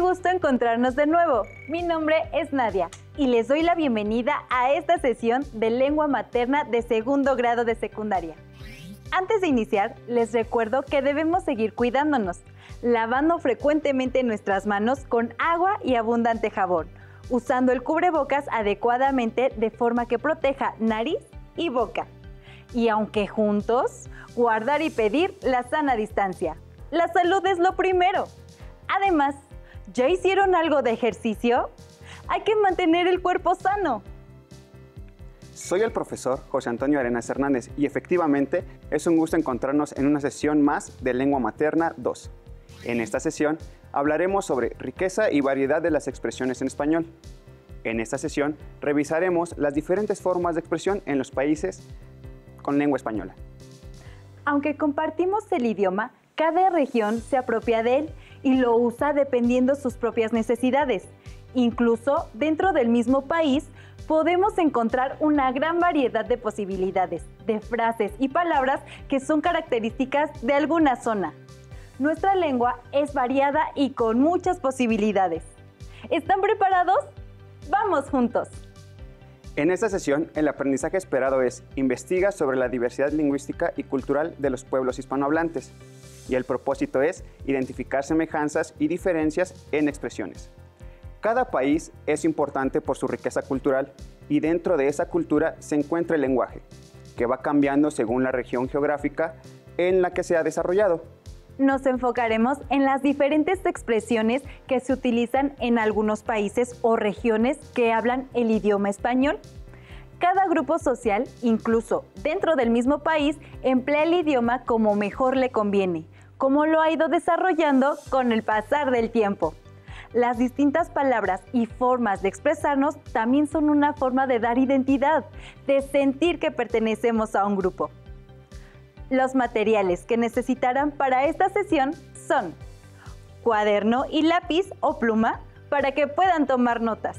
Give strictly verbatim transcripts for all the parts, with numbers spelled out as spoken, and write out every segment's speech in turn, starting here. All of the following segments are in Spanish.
gusto encontrarnos de nuevo. Mi nombre es Nadia y les doy la bienvenida a esta sesión de lengua materna de segundo grado de secundaria. Antes de iniciar, les recuerdo que debemos seguir cuidándonos, lavando frecuentemente nuestras manos con agua y abundante jabón, usando el cubrebocas adecuadamente de forma que proteja nariz y boca. Y aunque juntos, guardar y pedir la sana distancia. La salud es lo primero. Además, ¿ya hicieron algo de ejercicio? Hay que mantener el cuerpo sano. Soy el profesor José Antonio Arenas Hernández y efectivamente es un gusto encontrarnos en una sesión más de Lengua Materna dos. En esta sesión hablaremos sobre riqueza y variedad de las expresiones en español. En esta sesión revisaremos las diferentes formas de expresión en los países con lengua española. Aunque compartimos el idioma, cada región se apropia de él y lo usa dependiendo sus propias necesidades. Incluso dentro del mismo país podemos encontrar una gran variedad de posibilidades, de frases y palabras que son características de alguna zona. Nuestra lengua es variada y con muchas posibilidades. ¿Están preparados? ¡Vamos juntos! En esta sesión, el aprendizaje esperado es investiga sobre la diversidad lingüística y cultural de los pueblos hispanohablantes. Y el propósito es identificar semejanzas y diferencias en expresiones. Cada país es importante por su riqueza cultural y dentro de esa cultura se encuentra el lenguaje, que va cambiando según la región geográfica en la que se ha desarrollado. Nos enfocaremos en las diferentes expresiones que se utilizan en algunos países o regiones que hablan el idioma español. Cada grupo social, incluso dentro del mismo país, emplea el idioma como mejor le conviene, como lo ha ido desarrollando con el pasar del tiempo. Las distintas palabras y formas de expresarnos también son una forma de dar identidad, de sentir que pertenecemos a un grupo. Los materiales que necesitarán para esta sesión son cuaderno y lápiz o pluma para que puedan tomar notas.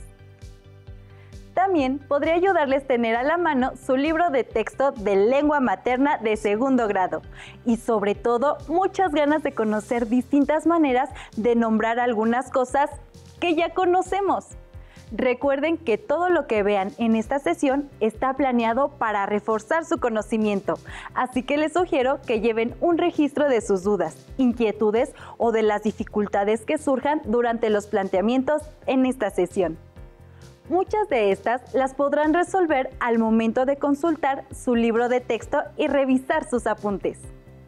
También podría ayudarles tener a la mano su libro de texto de lengua materna de segundo grado y sobre todo muchas ganas de conocer distintas maneras de nombrar algunas cosas que ya conocemos. Recuerden que todo lo que vean en esta sesión está planeado para reforzar su conocimiento, así que les sugiero que lleven un registro de sus dudas, inquietudes o de las dificultades que surjan durante los planteamientos en esta sesión. Muchas de estas las podrán resolver al momento de consultar su libro de texto y revisar sus apuntes.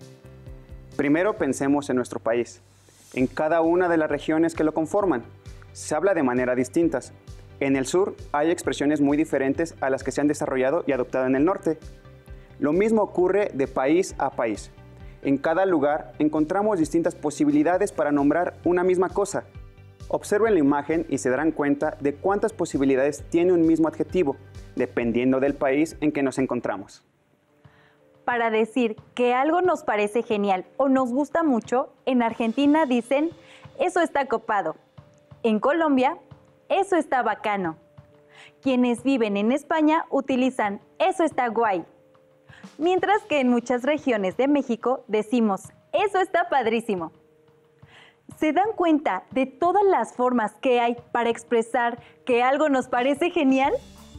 Primero pensemos en nuestro país, en cada una de las regiones que lo conforman. Se habla de manera distintas. En el sur hay expresiones muy diferentes a las que se han desarrollado y adoptado en el norte. Lo mismo ocurre de país a país. En cada lugar encontramos distintas posibilidades para nombrar una misma cosa. Observen la imagen y se darán cuenta de cuántas posibilidades tiene un mismo adjetivo, dependiendo del país en que nos encontramos. Para decir que algo nos parece genial o nos gusta mucho, en Argentina dicen, eso está copado. En Colombia, eso está bacano. Quienes viven en España utilizan, eso está guay. Mientras que en muchas regiones de México decimos, eso está padrísimo. ¿Se dan cuenta de todas las formas que hay para expresar que algo nos parece genial?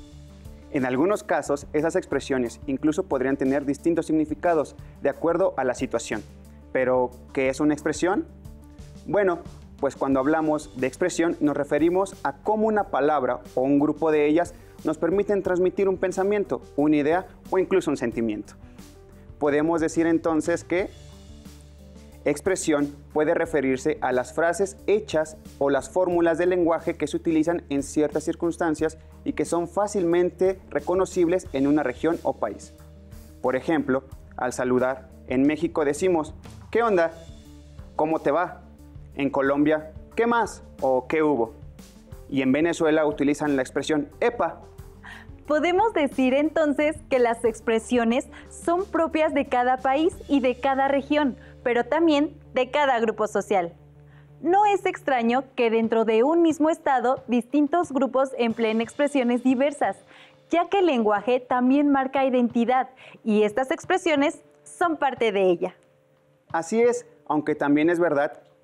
En algunos casos, esas expresiones incluso podrían tener distintos significados de acuerdo a la situación. Pero, ¿qué es una expresión? Bueno, pues cuando hablamos de expresión nos referimos a cómo una palabra o un grupo de ellas nos permiten transmitir un pensamiento, una idea o incluso un sentimiento. Podemos decir entonces que expresión puede referirse a las frases hechas o las fórmulas del lenguaje que se utilizan en ciertas circunstancias y que son fácilmente reconocibles en una región o país. Por ejemplo, al saludar, en México decimos, ¿qué onda? ¿Cómo te va? En Colombia, ¿qué más? O ¿qué hubo? Y en Venezuela utilizan la expresión epa. Podemos decir entonces que las expresiones son propias de cada país y de cada región, pero también de cada grupo social. No es extraño que dentro de un mismo estado distintos grupos empleen expresiones diversas, ya que el lenguaje también marca identidad y estas expresiones son parte de ella. Así es, aunque también es verdad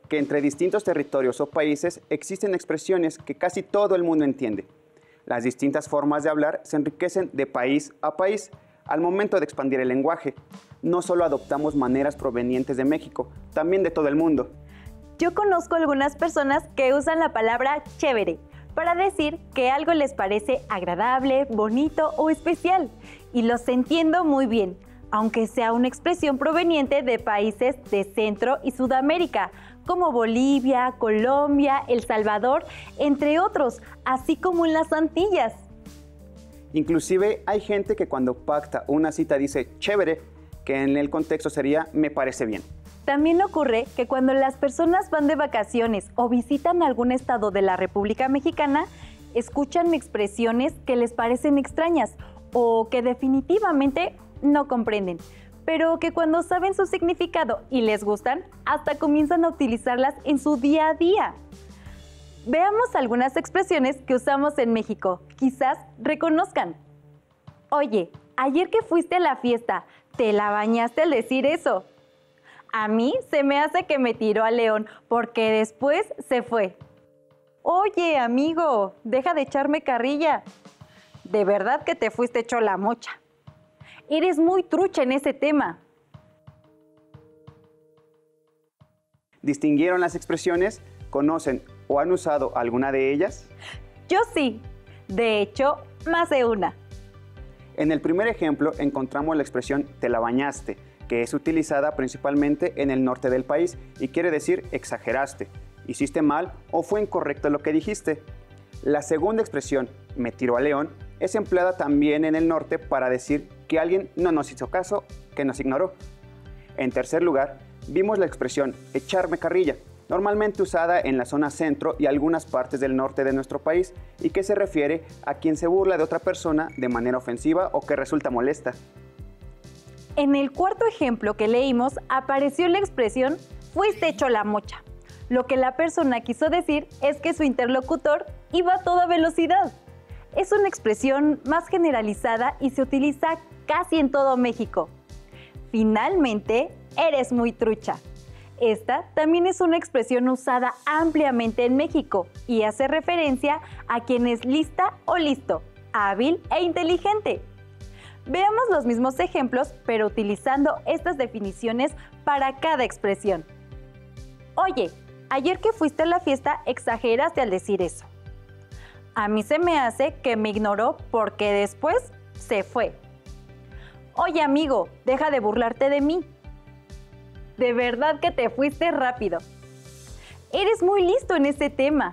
que entre distintos territorios o países existen expresiones que casi todo el mundo entiende. Las distintas formas de hablar se enriquecen de país a país al momento de expandir el lenguaje. No solo adoptamos maneras provenientes de México, también de todo el mundo. Yo conozco algunas personas que usan la palabra chévere para decir que algo les parece agradable, bonito o especial. Y los entiendo muy bien, aunque sea una expresión proveniente de países de Centro y Sudamérica, como Bolivia, Colombia, El Salvador, entre otros, así como en las Antillas. Inclusive hay gente que cuando pacta una cita dice chévere, que en el contexto sería me parece bien. También ocurre que cuando las personas van de vacaciones o visitan algún estado de la República Mexicana, escuchan expresiones que les parecen extrañas o que definitivamente no comprenden, pero que cuando saben su significado y les gustan, hasta comienzan a utilizarlas en su día a día. Veamos algunas expresiones que usamos en México, quizás reconozcan. Oye, ayer que fuiste a la fiesta, ¿te la bañaste al decir eso? A mí se me hace que me tiró al león porque después se fue. Oye, amigo, deja de echarme carrilla. De verdad que te fuiste hecho la mocha. Eres muy trucha en ese tema. ¿Distinguieron las expresiones? ¿Conocen o han usado alguna de ellas? Yo sí. De hecho, más de una. En el primer ejemplo encontramos la expresión te la bañaste, que es utilizada principalmente en el norte del país y quiere decir exageraste, hiciste mal o fue incorrecto lo que dijiste. La segunda expresión, me tiró al león, es empleada también en el norte para decir que alguien no nos hizo caso, que nos ignoró. En tercer lugar, vimos la expresión echarme carrilla, normalmente usada en la zona centro y algunas partes del norte de nuestro país y que se refiere a quien se burla de otra persona de manera ofensiva o que resulta molesta. En el cuarto ejemplo que leímos apareció la expresión fuiste hecho la mocha. Lo que la persona quiso decir es que su interlocutor iba a toda velocidad. Es una expresión más generalizada y se utiliza casi en todo México. Finalmente, eres muy trucha. Esta también es una expresión usada ampliamente en México y hace referencia a quien es lista o listo, hábil e inteligente. Veamos los mismos ejemplos, pero utilizando estas definiciones para cada expresión. Oye, ayer que fuiste a la fiesta exageraste al decir eso. A mí se me hace que me ignoró porque después se fue. Oye, amigo, deja de burlarte de mí. De verdad que te fuiste rápido. Eres muy listo en este tema.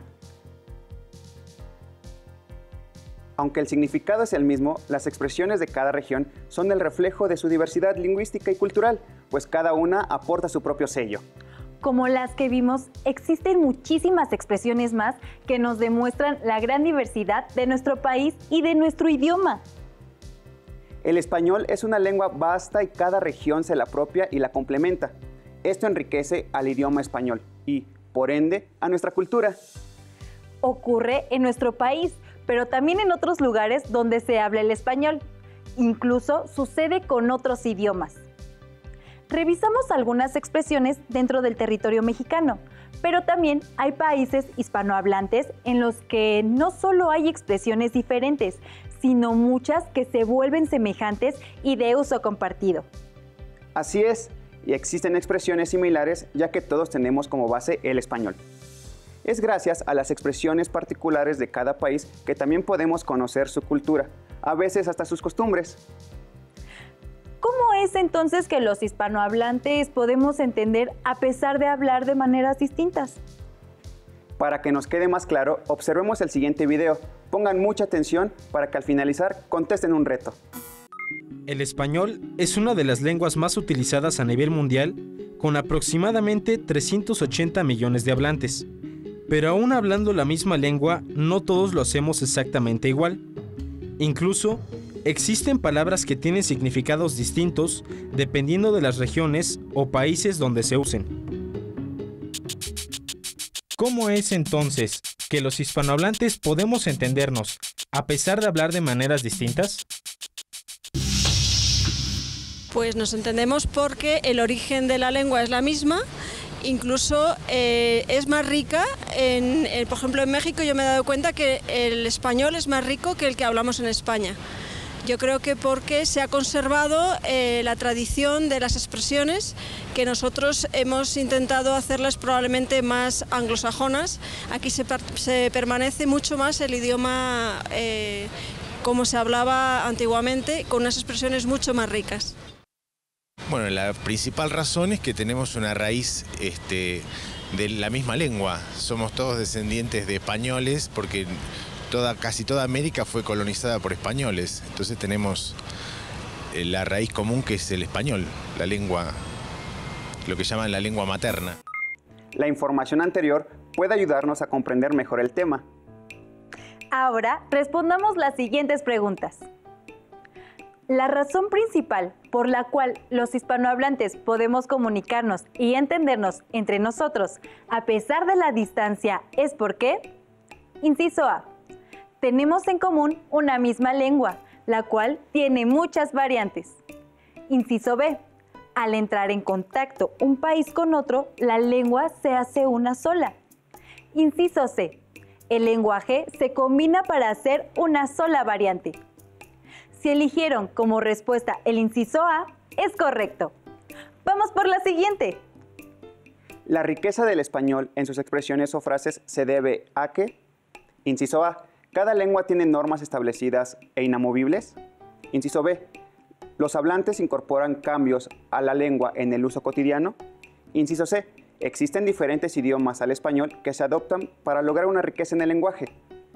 Aunque el significado es el mismo, las expresiones de cada región son el reflejo de su diversidad lingüística y cultural, pues cada una aporta su propio sello. Como las que vimos, existen muchísimas expresiones más que nos demuestran la gran diversidad de nuestro país y de nuestro idioma. El español es una lengua vasta y cada región se la apropia y la complementa. Esto enriquece al idioma español y, por ende, a nuestra cultura. Ocurre en nuestro país, pero también en otros lugares donde se habla el español. Incluso sucede con otros idiomas. Revisamos algunas expresiones dentro del territorio mexicano, pero también hay países hispanohablantes en los que no solo hay expresiones diferentes, sino muchas que se vuelven semejantes y de uso compartido. Así es, y existen expresiones similares ya que todos tenemos como base el español. Es gracias a las expresiones particulares de cada país que también podemos conocer su cultura, a veces hasta sus costumbres. ¿Cómo es entonces que los hispanohablantes podemos entender a pesar de hablar de maneras distintas? Para que nos quede más claro, observemos el siguiente video. Pongan mucha atención para que al finalizar contesten un reto. El español es una de las lenguas más utilizadas a nivel mundial, con aproximadamente trescientos ochenta millones de hablantes. Pero aún hablando la misma lengua, no todos lo hacemos exactamente igual. Incluso, existen palabras que tienen significados distintos dependiendo de las regiones o países donde se usen. ¿Cómo es entonces que los hispanohablantes podemos entendernos a pesar de hablar de maneras distintas? Pues nos entendemos porque el origen de la lengua es la misma incluso eh, es más rica. En, en, por ejemplo, en México yo me he dado cuenta que el español es más rico que el que hablamos en España. Yo creo que porque se ha conservado eh, la tradición de las expresiones que nosotros hemos intentado hacerlas probablemente más anglosajonas. Aquí se, se permanece mucho más el idioma eh, como se hablaba antiguamente, con unas expresiones mucho más ricas. Bueno, la principal razón es que tenemos una raíz este, de la misma lengua. Somos todos descendientes de españoles porque toda, casi toda América fue colonizada por españoles. Entonces tenemos la raíz común que es el español, la lengua, lo que llaman la lengua materna. La información anterior puede ayudarnos a comprender mejor el tema. Ahora respondamos las siguientes preguntas. La razón principal por la cual los hispanohablantes podemos comunicarnos y entendernos entre nosotros a pesar de la distancia es porque, inciso A, tenemos en común una misma lengua, la cual tiene muchas variantes. Inciso B, al entrar en contacto un país con otro, la lengua se hace una sola. Inciso C, el lenguaje se combina para hacer una sola variante. Si eligieron como respuesta el inciso A, es correcto. Vamos por la siguiente. La riqueza del español en sus expresiones o frases se debe a que, inciso A, cada lengua tiene normas establecidas e inamovibles. Inciso B, los hablantes incorporan cambios a la lengua en el uso cotidiano. Inciso C, existen diferentes idiomas al español que se adoptan para lograr una riqueza en el lenguaje.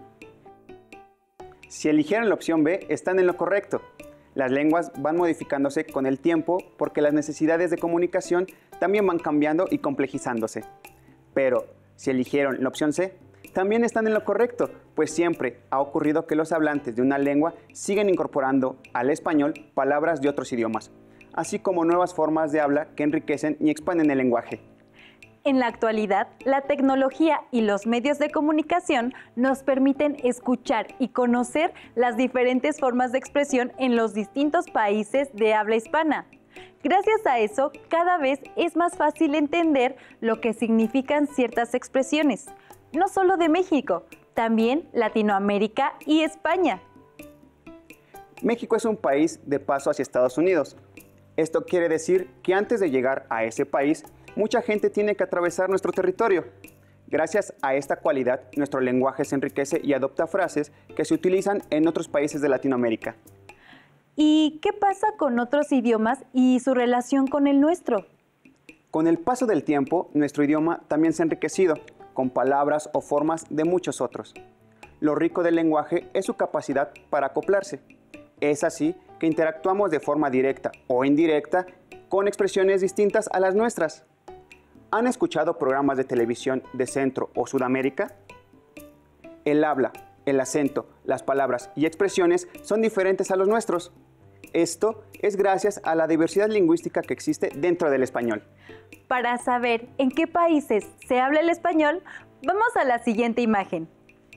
Si eligieron la opción B, están en lo correcto. Las lenguas van modificándose con el tiempo porque las necesidades de comunicación también van cambiando y complejizándose. Pero si eligieron la opción C, también están en lo correcto, pues siempre ha ocurrido que los hablantes de una lengua siguen incorporando al español palabras de otros idiomas, así como nuevas formas de habla que enriquecen y expanden el lenguaje. En la actualidad, la tecnología y los medios de comunicación nos permiten escuchar y conocer las diferentes formas de expresión en los distintos países de habla hispana. Gracias a eso, cada vez es más fácil entender lo que significan ciertas expresiones, no solo de México, también Latinoamérica y España. México es un país de paso hacia Estados Unidos. Esto quiere decir que antes de llegar a ese país, mucha gente tiene que atravesar nuestro territorio. Gracias a esta cualidad, nuestro lenguaje se enriquece y adopta frases que se utilizan en otros países de Latinoamérica. ¿Y qué pasa con otros idiomas y su relación con el nuestro? Con el paso del tiempo, nuestro idioma también se ha enriquecido, con palabras o formas de muchos otros. Lo rico del lenguaje es su capacidad para acoplarse. Es así que interactuamos de forma directa o indirecta con expresiones distintas a las nuestras. ¿Han escuchado programas de televisión de Centro o Sudamérica? El habla, el acento, las palabras y expresiones son diferentes a los nuestros. Esto es gracias a la diversidad lingüística que existe dentro del español. Para saber en qué países se habla el español, vamos a la siguiente imagen.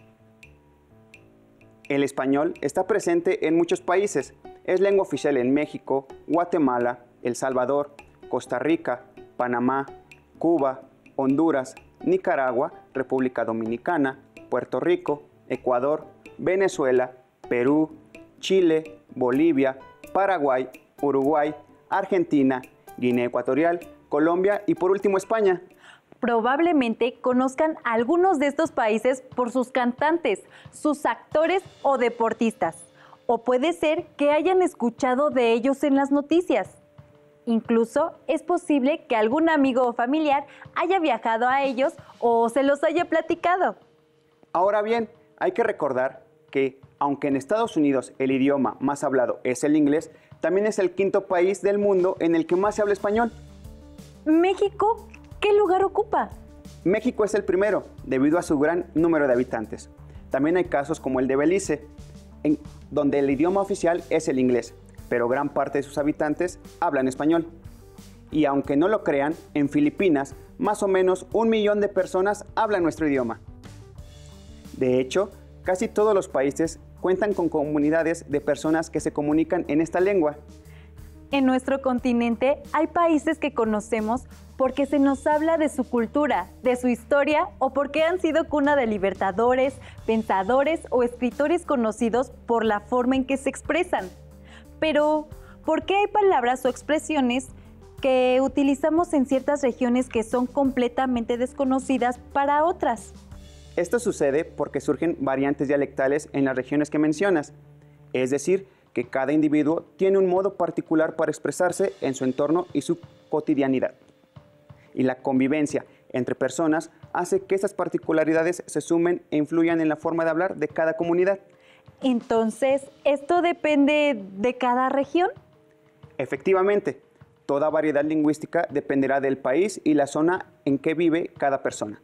El español está presente en muchos países. Es lengua oficial en México, Guatemala, El Salvador, Costa Rica, Panamá, Cuba, Honduras, Nicaragua, República Dominicana, Puerto Rico, Ecuador, Venezuela, Perú, Chile, Bolivia, Paraguay, Uruguay, Argentina, Guinea Ecuatorial, Colombia y por último España. Probablemente conozcan algunos de estos países por sus cantantes, sus actores o deportistas. O puede ser que hayan escuchado de ellos en las noticias. Incluso es posible que algún amigo o familiar haya viajado a ellos o se los haya platicado. Ahora bien, hay que recordar que, aunque en Estados Unidos el idioma más hablado es el inglés, también es el quinto país del mundo en el que más se habla español. ¿México qué lugar ocupa? México es el primero, debido a su gran número de habitantes. También hay casos como el de Belice, en donde el idioma oficial es el inglés, pero gran parte de sus habitantes hablan español. Y aunque no lo crean, en Filipinas, más o menos un millón de personas hablan nuestro idioma. De hecho, casi todos los países cuentan con comunidades de personas que se comunican en esta lengua. En nuestro continente hay países que conocemos porque se nos habla de su cultura, de su historia o porque han sido cuna de libertadores, pensadores o escritores conocidos por la forma en que se expresan. Pero, ¿por qué hay palabras o expresiones que utilizamos en ciertas regiones que son completamente desconocidas para otras? Esto sucede porque surgen variantes dialectales en las regiones que mencionas, es decir, que cada individuo tiene un modo particular para expresarse en su entorno y su cotidianidad. Y la convivencia entre personas hace que esas particularidades se sumen e influyan en la forma de hablar de cada comunidad. Entonces, ¿esto depende de cada región? Efectivamente, toda variedad lingüística dependerá del país y la zona en que vive cada persona.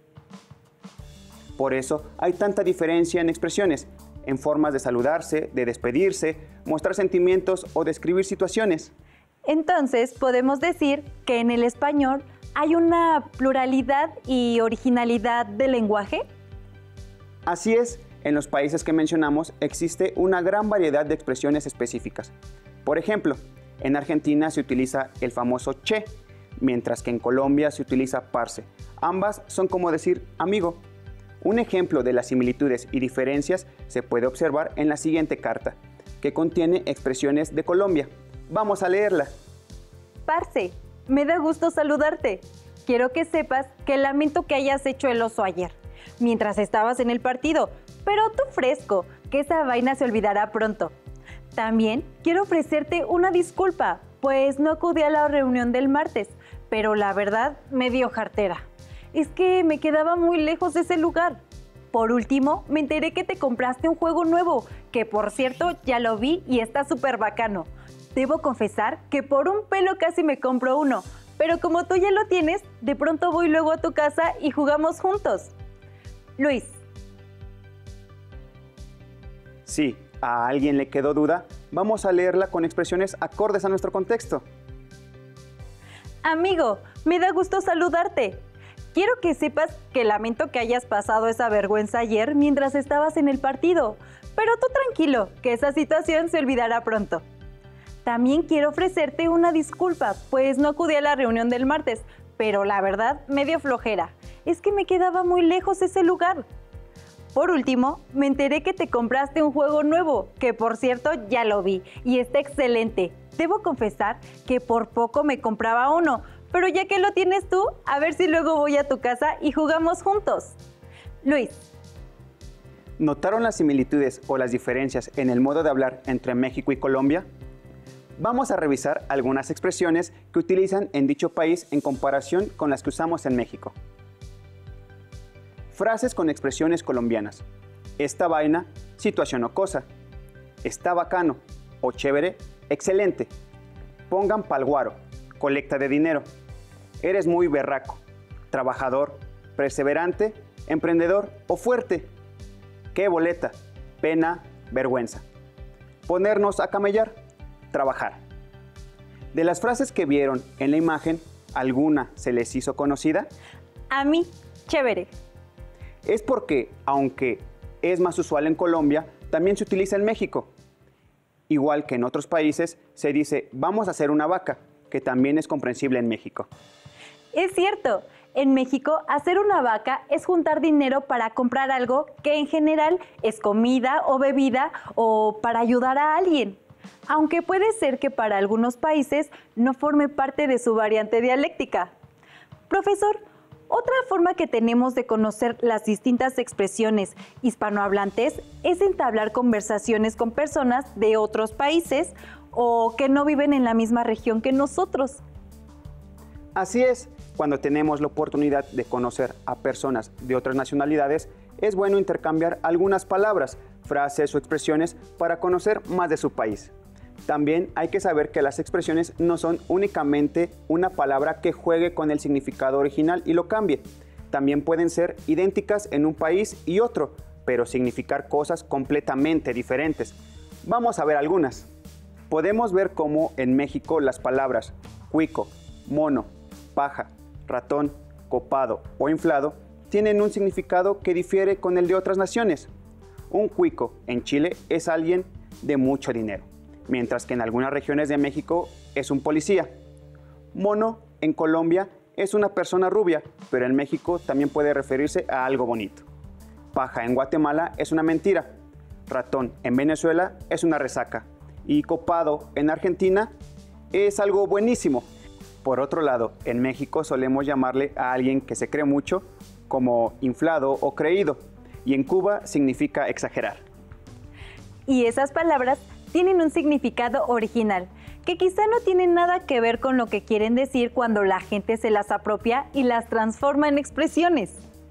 Por eso hay tanta diferencia en expresiones, en formas de saludarse, de despedirse, mostrar sentimientos o describir situaciones. Entonces, podemos decir que en el español hay una pluralidad y originalidad del lenguaje. Así es, en los países que mencionamos existe una gran variedad de expresiones específicas. Por ejemplo, en Argentina se utiliza el famoso che, mientras que en Colombia se utiliza parce. Ambas son como decir amigo. Un ejemplo de las similitudes y diferencias se puede observar en la siguiente carta, que contiene expresiones de Colombia. Vamos a leerla. Parce, me da gusto saludarte. Quiero que sepas que lamento que hayas hecho el oso ayer, mientras estabas en el partido, pero tú fresco, que esa vaina se olvidará pronto. También quiero ofrecerte una disculpa, pues no acudí a la reunión del martes, pero la verdad me dio jartera. Es que me quedaba muy lejos de ese lugar. Por último, me enteré que te compraste un juego nuevo, que por cierto ya lo vi y está súper bacano. Debo confesar que por un pelo casi me compro uno, pero como tú ya lo tienes, de pronto voy luego a tu casa y jugamos juntos. Luis. Si a alguien le quedó duda, vamos a leerla con expresiones acordes a nuestro contexto. Amigo, me da gusto saludarte. Quiero que sepas que lamento que hayas pasado esa vergüenza ayer mientras estabas en el partido, pero tú tranquilo, que esa situación se olvidará pronto. También quiero ofrecerte una disculpa, pues no acudí a la reunión del martes, pero la verdad me dio flojera. Es que me quedaba muy lejos ese lugar. Por último, me enteré que te compraste un juego nuevo, que por cierto ya lo vi y está excelente. Debo confesar que por poco me compraba uno, pero ya que lo tienes tú, a ver si luego voy a tu casa y jugamos juntos. Luis. ¿Notaron las similitudes o las diferencias en el modo de hablar entre México y Colombia? Vamos a revisar algunas expresiones que utilizan en dicho país en comparación con las que usamos en México. Frases con expresiones colombianas. Esta vaina, situación o cosa. Está bacano o chévere, excelente. Pongan pal guaro, colecta de dinero. Eres muy berraco, trabajador, perseverante, emprendedor o fuerte. Qué boleta, pena, vergüenza. Ponernos a camellar, trabajar. De las frases que vieron en la imagen, ¿alguna se les hizo conocida? A mí, chévere. Es porque, aunque es más usual en Colombia, también se utiliza en México. Igual que en otros países, se dice vamos a hacer una vaca, que también es comprensible en México. Es cierto, en México hacer una vaca es juntar dinero para comprar algo que en general es comida o bebida o para ayudar a alguien. Aunque puede ser que para algunos países no forme parte de su variante dialéctica. Profesor, otra forma que tenemos de conocer las distintas expresiones hispanohablantes es entablar conversaciones con personas de otros países o que no viven en la misma región que nosotros. Así es, cuando tenemos la oportunidad de conocer a personas de otras nacionalidades, es bueno intercambiar algunas palabras, frases o expresiones para conocer más de su país. También hay que saber que las expresiones no son únicamente una palabra que juegue con el significado original y lo cambie. También pueden ser idénticas en un país y otro, pero significar cosas completamente diferentes. Vamos a ver algunas. Podemos ver cómo en México las palabras cuico, mono, paja, ratón, copado o inflado tienen un significado que difiere con el de otras naciones. Un cuico en Chile es alguien de mucho dinero, mientras que en algunas regiones de México es un policía. Mono en Colombia es una persona rubia, pero en México también puede referirse a algo bonito. Paja en Guatemala es una mentira. Ratón en Venezuela es una resaca. Y copado en Argentina es algo buenísimo. Por otro lado, en México solemos llamarle a alguien que se cree mucho como inflado o creído. Y en Cuba significa exagerar. Y esas palabras tienen un significado original, que quizá no tienen nada que ver con lo que quieren decir cuando la gente se las apropia y las transforma en expresiones.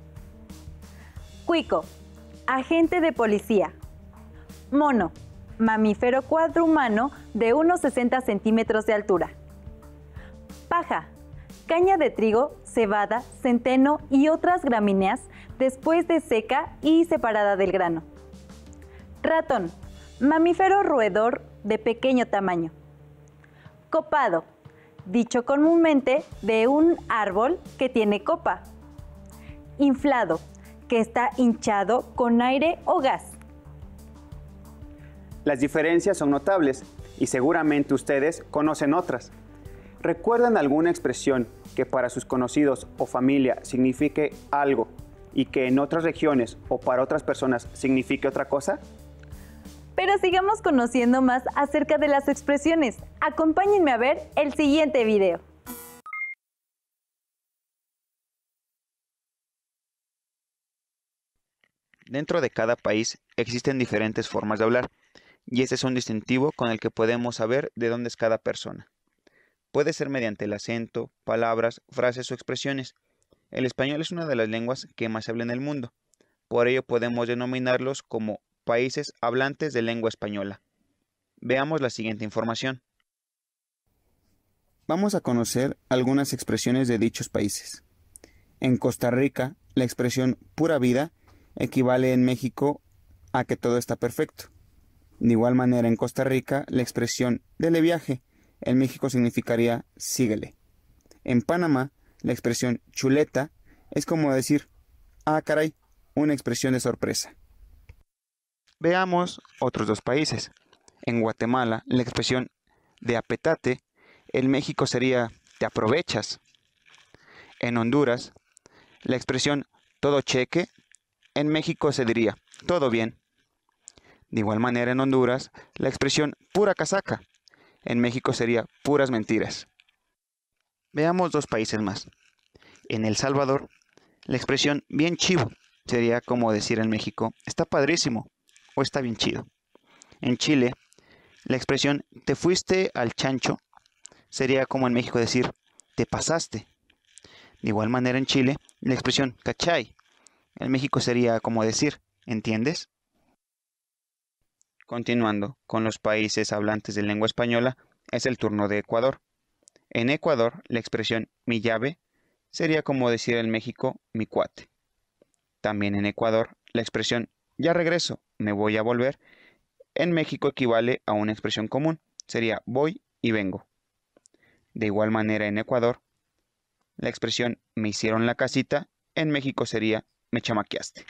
Cuico, agente de policía. Mono, mamífero cuadrumano de unos sesenta centímetros de altura. Paja, caña de trigo, cebada, centeno y otras gramíneas después de seca y separada del grano. Ratón, mamífero roedor de pequeño tamaño. Copado, dicho comúnmente de un árbol que tiene copa. Inflado, que está hinchado con aire o gas. Las diferencias son notables y seguramente ustedes conocen otras. ¿Recuerdan alguna expresión que para sus conocidos o familia signifique algo y que en otras regiones o para otras personas signifique otra cosa? Pero sigamos conociendo más acerca de las expresiones. Acompáñenme a ver el siguiente video. Dentro de cada país existen diferentes formas de hablar, y este es un distintivo con el que podemos saber de dónde es cada persona. Puede ser mediante el acento, palabras, frases o expresiones. El español es una de las lenguas que más se habla en el mundo. Por ello podemos denominarlos como países hablantes de lengua española. Veamos la siguiente información. Vamos a conocer algunas expresiones de dichos países. En Costa Rica, la expresión pura vida equivale en México a que todo está perfecto. De igual manera, en Costa Rica, la expresión dele viaje en México significaría síguele. En Panamá, la expresión chuleta es como decir, ah caray, una expresión de sorpresa. Veamos otros dos países. En Guatemala, la expresión de apetate, en México sería te aprovechas. En Honduras, la expresión todo cheque, en México se diría todo bien. De igual manera, en Honduras, la expresión pura casaca, en México sería puras mentiras. Veamos dos países más. En El Salvador, la expresión bien chivo sería como decir en México está padrísimo o está bien chido. En Chile, la expresión te fuiste al chancho sería como en México decir te pasaste. De igual manera, en Chile, la expresión cachai en México sería como decir ¿entiendes? Continuando con los países hablantes de lengua española, es el turno de Ecuador. En Ecuador, la expresión mi llave sería como decir en México mi cuate. También en Ecuador, la expresión ya regreso, me voy a volver, en México equivale a una expresión común, sería voy y vengo. De igual manera, en Ecuador, la expresión me hicieron la casita, en México sería me chamaqueaste.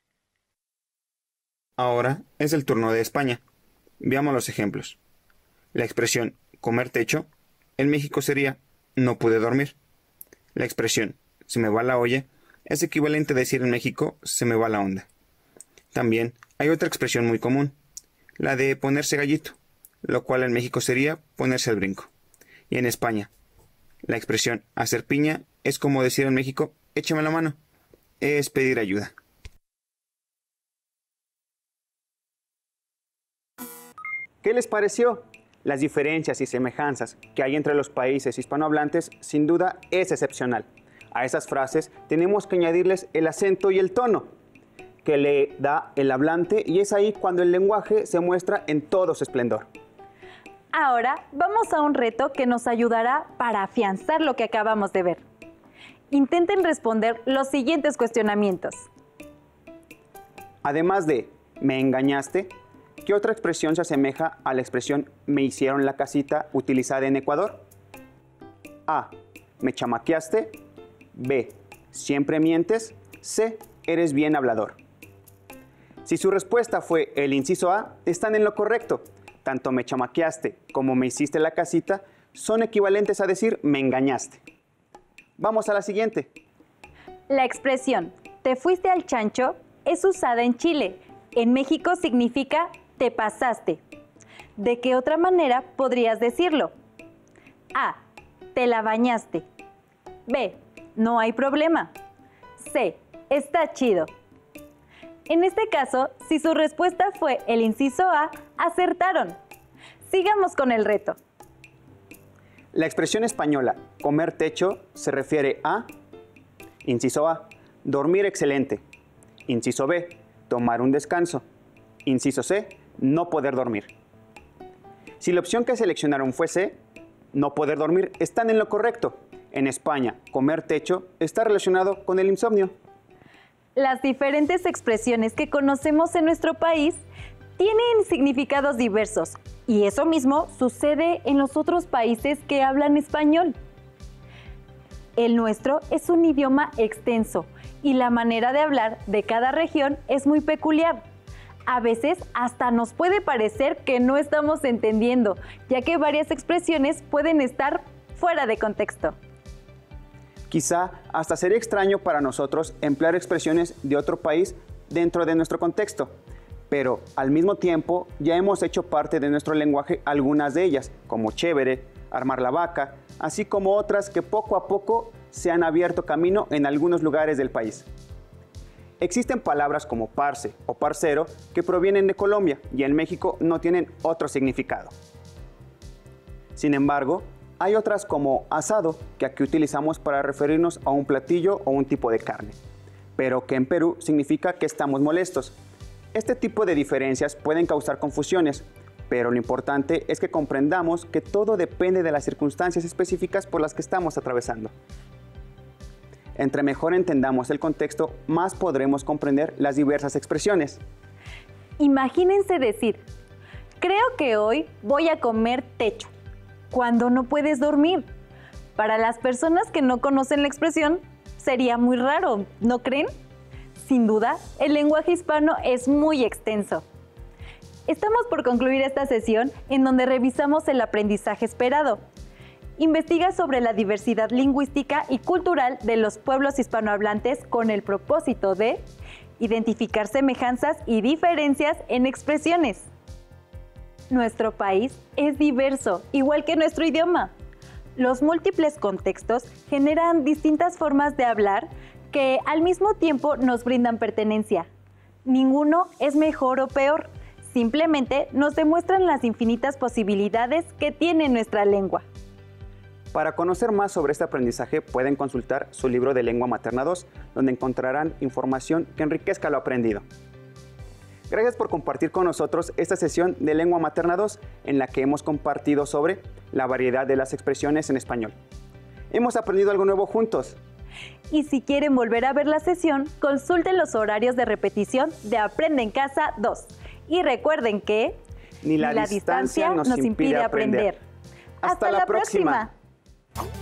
Ahora es el turno de España. Veamos los ejemplos. La expresión comer techo en México sería no pude dormir. La expresión se me va la olla es equivalente a decir en México se me va la onda. También hay otra expresión muy común, la de ponerse gallito, lo cual en México sería ponerse al brinco. Y en España, la expresión hacer piña es como decir en México échame la mano, es pedir ayuda. ¿Qué les pareció? Las diferencias y semejanzas que hay entre los países hispanohablantes sin duda es excepcional. A esas frases tenemos que añadirles el acento y el tono que le da el hablante y es ahí cuando el lenguaje se muestra en todo su esplendor. Ahora vamos a un reto que nos ayudará para afianzar lo que acabamos de ver. Intenten responder los siguientes cuestionamientos. Además de me engañaste, ¿qué otra expresión se asemeja a la expresión me hicieron la casita utilizada en Ecuador? A. Me chamaqueaste. B. Siempre mientes. C. Eres bien hablador. Si su respuesta fue el inciso A, están en lo correcto. Tanto me chamaqueaste como me hiciste la casita son equivalentes a decir me engañaste. Vamos a la siguiente. La expresión "te fuiste al chancho" es usada en Chile. En México significa "te pasaste". ¿De qué otra manera podrías decirlo? A. Te la bañaste. B. No hay problema. C. Está chido. En este caso, si su respuesta fue el inciso A, acertaron. Sigamos con el reto. La expresión española comer techo se refiere a: inciso A, dormir excelente. Inciso B, tomar un descanso. Inciso C, no poder dormir. Si la opción que seleccionaron fue C, no poder dormir, están en lo correcto. En España, comer techo está relacionado con el insomnio. Las diferentes expresiones que conocemos en nuestro país tienen significados diversos, y eso mismo sucede en los otros países que hablan español. El nuestro es un idioma extenso y la manera de hablar de cada región es muy peculiar. A veces hasta nos puede parecer que no estamos entendiendo, ya que varias expresiones pueden estar fuera de contexto. Quizá hasta sería extraño para nosotros emplear expresiones de otro país dentro de nuestro contexto, pero al mismo tiempo ya hemos hecho parte de nuestro lenguaje algunas de ellas, como chévere, armar la vaca, así como otras que poco a poco se han abierto camino en algunos lugares del país. Existen palabras como parce o parcero que provienen de Colombia y en México no tienen otro significado. Sin embargo, hay otras como asado, que aquí utilizamos para referirnos a un platillo o un tipo de carne, pero que en Perú significa que estamos molestos. Este tipo de diferencias pueden causar confusiones, pero lo importante es que comprendamos que todo depende de las circunstancias específicas por las que estamos atravesando. Entre mejor entendamos el contexto, más podremos comprender las diversas expresiones. Imagínense decir: creo que hoy voy a comer techo, cuando no puedes dormir. Para las personas que no conocen la expresión, sería muy raro, ¿no creen? Sin duda, el lenguaje hispano es muy extenso. Estamos por concluir esta sesión en donde revisamos el aprendizaje esperado. Investiga sobre la diversidad lingüística y cultural de los pueblos hispanohablantes con el propósito de identificar semejanzas y diferencias en expresiones. Nuestro país es diverso, igual que nuestro idioma. Los múltiples contextos generan distintas formas de hablar que al mismo tiempo nos brindan pertenencia. Ninguno es mejor o peor, simplemente nos demuestran las infinitas posibilidades que tiene nuestra lengua. Para conocer más sobre este aprendizaje pueden consultar su libro de Lengua Materna dos, donde encontrarán información que enriquezca lo aprendido. Gracias por compartir con nosotros esta sesión de Lengua Materna dos, en la que hemos compartido sobre la variedad de las expresiones en español. Hemos aprendido algo nuevo juntos. Y si quieren volver a ver la sesión, consulten los horarios de repetición de Aprende en Casa dos. Y recuerden que ni la, ni la distancia, distancia nos, nos impide aprender. aprender. ¡Hasta, Hasta la, la próxima! próxima.